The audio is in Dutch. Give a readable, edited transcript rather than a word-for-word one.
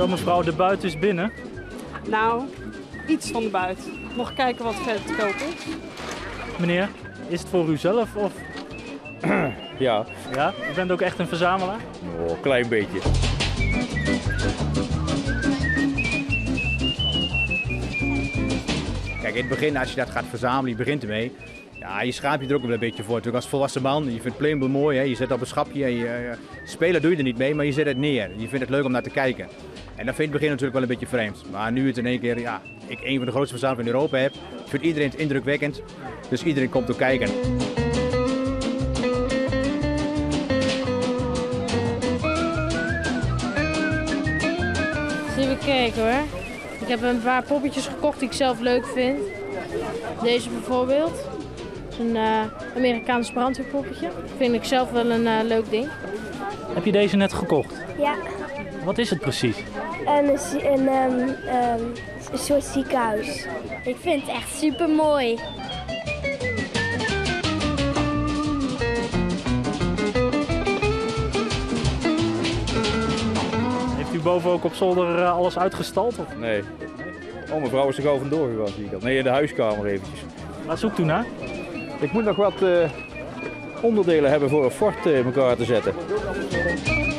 Zo mevrouw, de buit is binnen. Nou, iets van de buit. Nog kijken wat verder te koop is. Meneer, is het voor u zelf of... Ja, Ja, u bent ook echt een verzamelaar? oh, een klein beetje. Kijk, in het begin als je dat gaat verzamelen, je begint ermee. Ja, je schaamt je er ook wel een beetje voor. Natuurlijk als volwassen man, je vindt Playmobil mooi, hè? Je zet op een schapje en spelen doe je er niet mee, maar je zet het neer. Je vindt het leuk om naar te kijken. En dat vind je in het begin natuurlijk wel een beetje vreemd. Maar nu het in één keer, ja, ik een van de grootste verzamelingen in Europa heb, vindt iedereen het indrukwekkend. Dus iedereen komt ook kijken. Even kijken hoor. Ik heb een paar poppetjes gekocht die ik zelf leuk vind. Deze bijvoorbeeld. Dat is een Amerikaans brandweerpoppetje. Vind ik zelf wel een leuk ding. Heb je deze net gekocht? Ja, Wat is het precies? een soort ziekenhuis. Ik vind het echt super mooi. Heeft u boven ook op zolder alles uitgestald? Of? Nee. Oh, mijn vrouw is er gauw vandoor gegaan, zie ik al. Nee, in de huiskamer eventjes. Waar zoekt u naar? Ik moet nog wat onderdelen hebben voor een fort in elkaar te zetten.